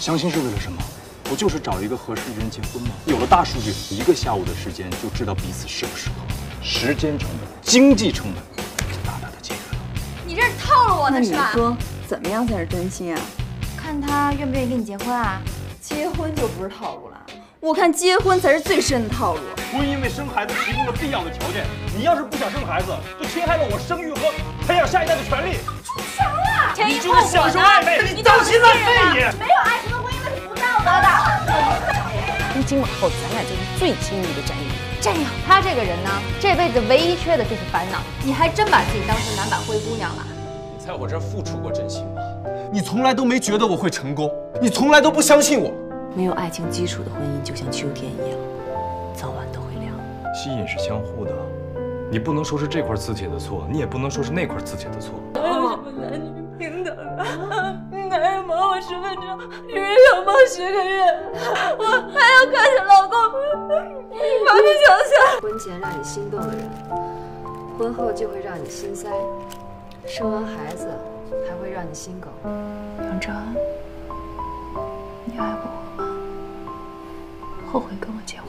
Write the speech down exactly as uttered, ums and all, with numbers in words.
相亲是为了什么？不就是找一个合适的人结婚吗？有了大数据，一个下午的时间就知道彼此适不适合，时间成本、经济成本大大的节约了。 你这是套路我呢是吧？ 那你说怎么样才是真心啊？ 看他愿不愿意跟你结婚啊？ 结婚就不是套路了，我看结婚才是最深的套路。 婚姻为生孩子提供了必要的条件，你要是不想生孩子，就侵害了我生育和培养下一代的权利。 出什么了？前因就后果是享受暧昧，你当心浪费你！ 没有爱情的婚姻那是不道德的。 从今往后，咱俩就是最亲密的战友。 战友，他这个人呢，这辈子唯一缺的就是烦恼。你还真把自己当成男版灰姑娘了？ 你在我这儿付出过真心吗？ 你从来都没觉得我会成功，你从来都不相信我。 没有爱情基础的婚姻就像秋天一样，早晚都会凉。 吸引是相互的，你不能说是这块磁铁的错，你也不能说是那块磁铁的错。 为什么男女平等啊？男人忙我十分钟，女人要忙十个月，我还要看着老公一马个想想。 婚前让你心动的人，婚后就会让你心塞，生完孩子还会让你心梗。 杨哲，你爱过我吗？后悔跟我结婚？